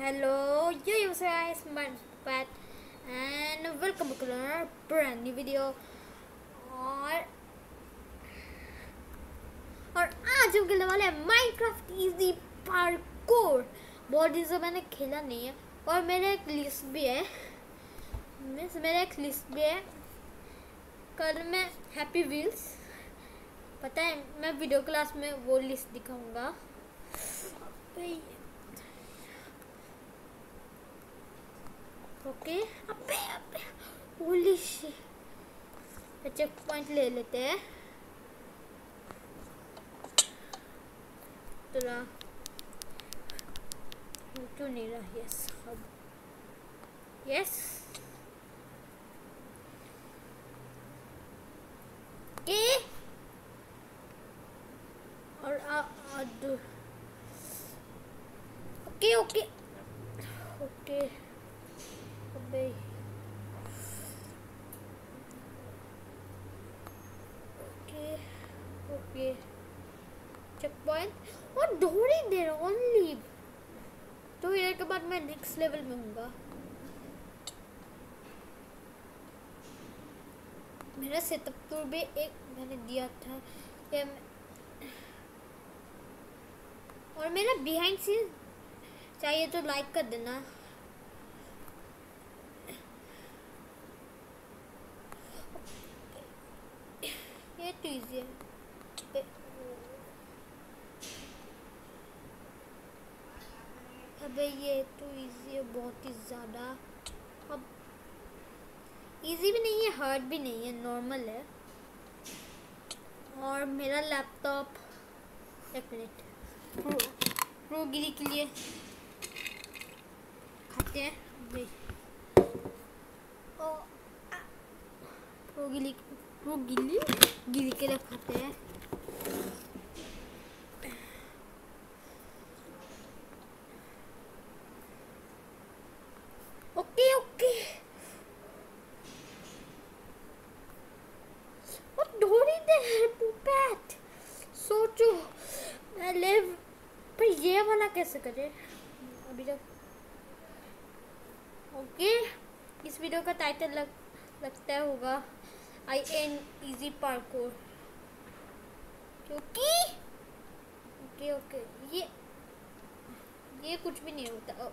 Hello, you guys, my Pat, and welcome to our brand new video. और आज हम खेलने वाले हैं माइनक्राफ्ट इजी पार्कोर। बहुत दिन से मैंने खेला नहीं है और मेरे एक लिस्ट भी है। कल मैं हैप्पी व्हील्स, पता है, मैं वीडियो क्लास में वो लिस्ट दिखाऊंगा। ओके, अबे होली शिट, चेक पॉइंट ले लेते हैं। क्यों नहीं रहा? यस, अब यस। ओके, और ओके ओके ओके, अबे ओके ओके, चेक पॉइंट और थोड़ी देर ओनली। तो ये के बाद मैं नेक्स्ट लेवल में हूँगा। मेरा सेटअप टूर भी एक मैंने दिया था ये, और मेरा बिहाइंड सीन चाहिए तो लाइक कर देना। ये तो इजी है। अबे ये तो इजी है, बहुत ही ज़्यादा। अब इजी भी नहीं है, हार्ड भी नहीं है, नॉर्मल है। और मेरा लैपटॉप, एक मिनट, प्रोगिरी के लिए खाते हैं भाई। गिली के लिए खाते हैं। ओके ओके, और थोड़ी देर पुपैट सोचो पहले, पर ये वाला कैसे करे अभी तक। ओके, इस वीडियो का टाइटल लगता होगा आई एन इजी पार्कोर, क्योंकि ओके ओके, ये कुछ भी नहीं होता।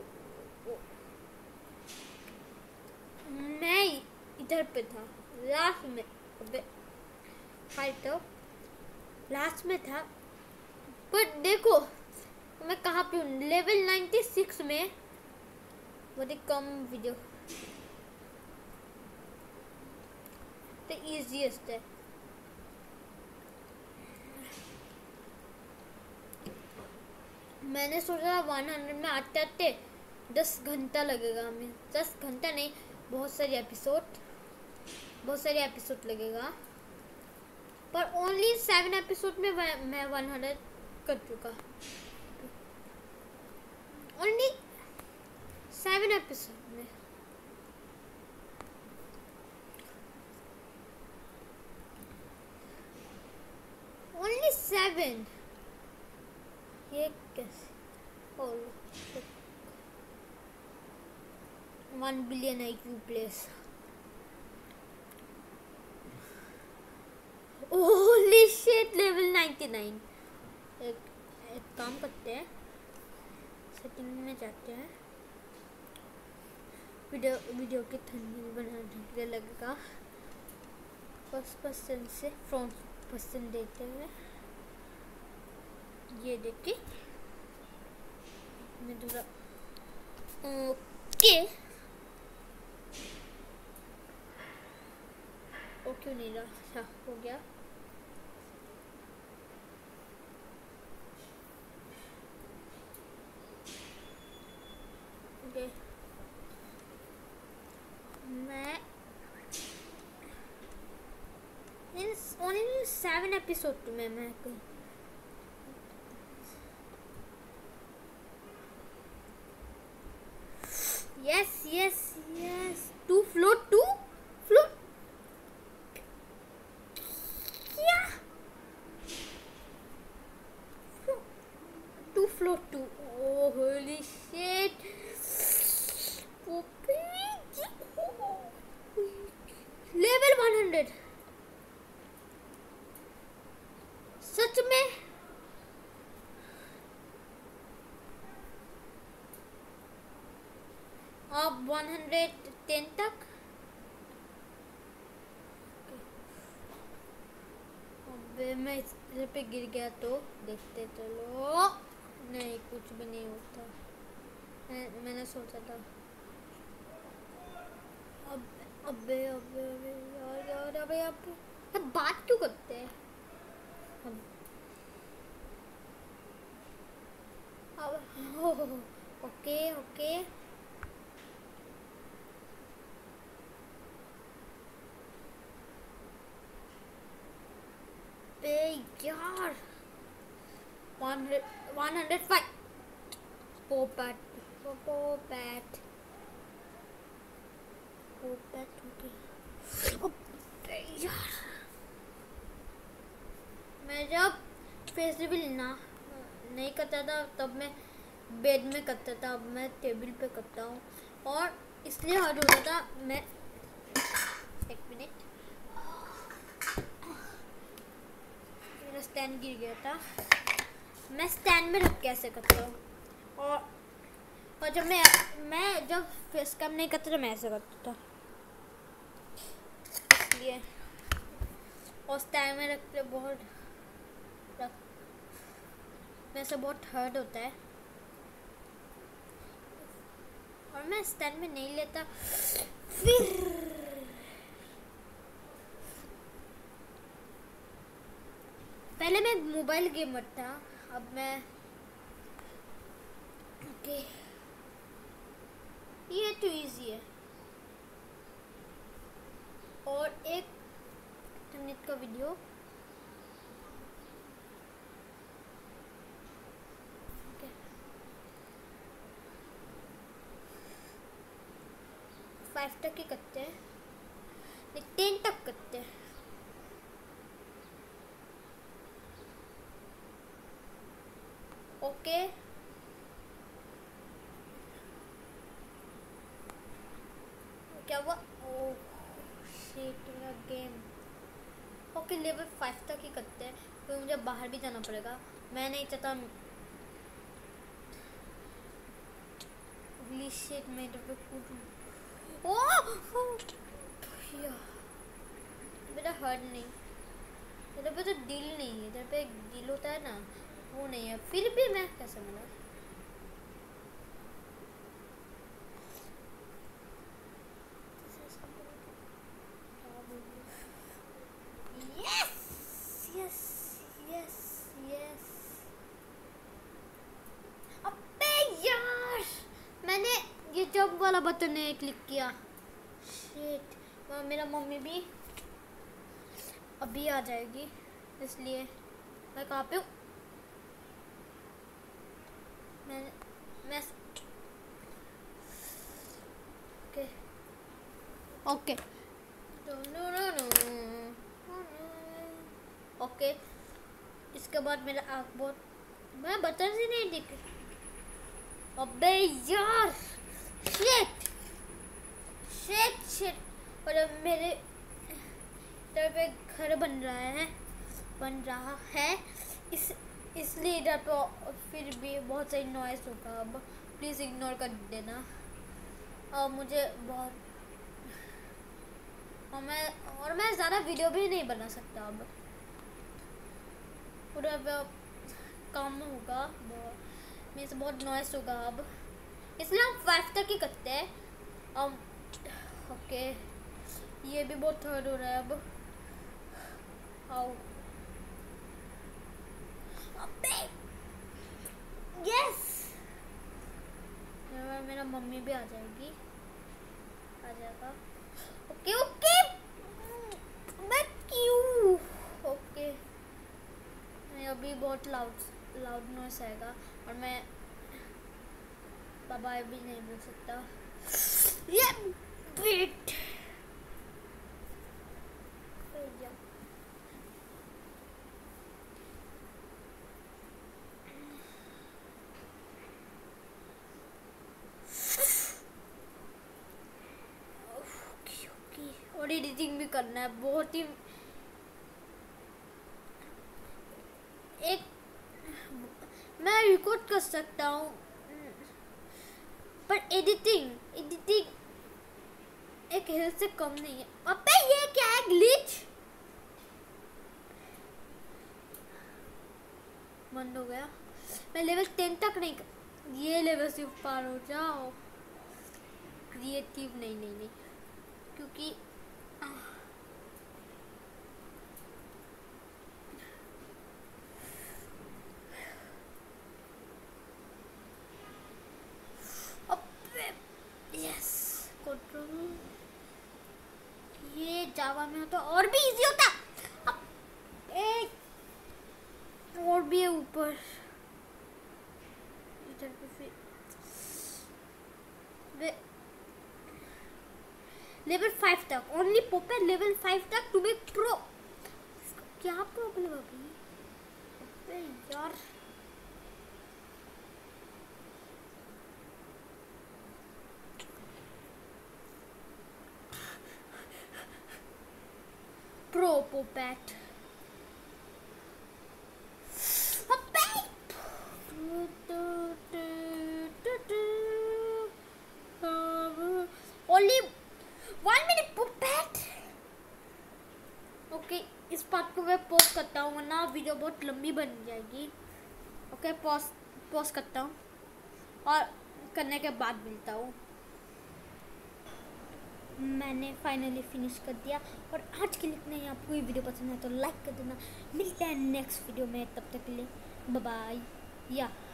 मैं इधर पे था लास्ट में, अबे तो लास्ट में था, पर देखो मैं कहाँ पे हूँ, लेवल 96 में। बहुत ही कम वीडियो, the easiest है। मैंने सोचा 100 में आते आते 10 घंटा लगेगा हमें। 10 घंटा नहीं, बहुत सारे एपिसोड लगेगा, पर ओनली 7 एपिसोड में मैं 100 कर चुका। ओनली 7 एपिसोड में। ओनली 7। ये कैसे? 1 billion IQ place. Holy shit, level 99। एक काम करते हैं, सेटिंग में जाते हैं, वीडियो की थंबनेल बनाने के लिए लगेगा। फर्स्ट पर्सन से फ्रंट पर्सन देते हुए, ये देखिए मैं थोड़ा ओके क्यों नहीं रहा? अच्छा, हो गया। ओके, मैं ओनली 7 एपिसोड में मैं यस 2 फ्लोट क्या? 2 फ्लोट 2। ओह होली शिट, अब 110 तक। अबे मैं इस पे गिर गया तो देखते चलो। नहीं, कुछ भी नहीं होता। मैंने सोचा था। अब अबे अबे अबे यार यार, अबे अब बात क्यों करते हैं? अब ओके ओके। बे यार 105 पोपैट पोपैट पोपैट हो गया। अबे यार मैं जब फेस्टिवल नहीं करता था तब मैं बेड में करता था, अब मैं टेबल पे करता हूँ और इसलिए हर्ड होता था। मैं एक मिनट, मेरा स्टैंड गिर गया था। मैं स्टैंड में रख के ऐसे करता हूँ और जब मैं जब फेस कैम नहीं करता था मैं ऐसे करता था, इसलिए। और स्टैंड में रखते वैसे बहुत हर्ड होता है और मैं स्टैंड में नहीं लेता। फिर पहले मैं मोबाइल गेमर था, अब मैं ओके। ये तो इजी है और एक मिनट का वीडियो। ओके 5 तक ही करते हैं, नहीं 10 तक करते हैं। ओके क्या हुआ? ओह शिट, मेरा गेम। ओके लेवल 5 तक ही करते हैं, तो मुझे बाहर भी जाना पड़ेगा। मैं नहीं चाहता शिट मैं इधर पे कूदूं। ओह मेरा हर्ट नहीं, इधर पे तो दिल नहीं है, इधर पे दिल होता है ना, वो नहीं है। फिर भी मैं कैसे मिला? Yes yes yes yes. अबे यार मैंने ये जंप वाला बटन नहीं क्लिक किया। शिट, मेरा मम्मी भी अभी आ जाएगी, इसलिए मैं कहाँ पे हूँ? मैं ओके ओके। इसके बाद मेरा आँख बहुत, मैं बटन से नहीं दिख। अबे यार शिट शिट शिट। और अब मेरे इधर पे घर बन रहा है इसलिए इधर पे फिर भी बहुत सही नॉइस होगा। अब प्लीज़ इग्नोर कर देना। और मुझे बहुत और मैं ज़्यादा वीडियो भी नहीं बना सकता अब, पूरा काम होगा, मेरे से बहुत नॉइस होगा अब, इसलिए हम 5 तक ही करते हैं। ओके ये भी बहुत थर्ड हो रहा है अब। आओ अबे यस, मेरा मम्मी भी आ जाएगी, आ जाएगा। ओके ओके मैं क्यों? ओके मैं अभी बहुत लाउड नॉइस आएगा और मैं बाबा भी नहीं बोल सकता। ये वेट और एडिटिंग भी करना है बहुत ही। एक मैं रिकॉर्ड कर सकता हूँ पर एडिटिंग एक हिल से कम नहीं है। अबे ये क्या है ग्लिच? बंद हो गया। मैं लेवल 10 तक नहीं, ये लेवल से पार हो जाओ। क्रिएटिव नहीं क्योंकि यस कंट्रोल, ये जावा में होता और भी इजी होता। एक और भी है ऊपर इधर पे फिर लेवल 5 तक ओनली पोपे, लेवल 5 तक टू बी प्रो। क्या प्रॉब्लम है अबे यार? प्रो पोपैट ओनली 1 मिनट पोपैट। ओके, इस पार्ट को मैं पॉज करता हूँ वरना वीडियो बहुत लंबी बन जाएगी। ओके, पॉज करता हूँ और करने के बाद मिलता हूँ। मैंने फाइनली फिनिश कर दिया और आज के लिए इतना ही। आपको ये वीडियो पसंद है तो लाइक कर देना। मिलते हैं नेक्स्ट वीडियो में, तब तक के लिए बाय बाय। या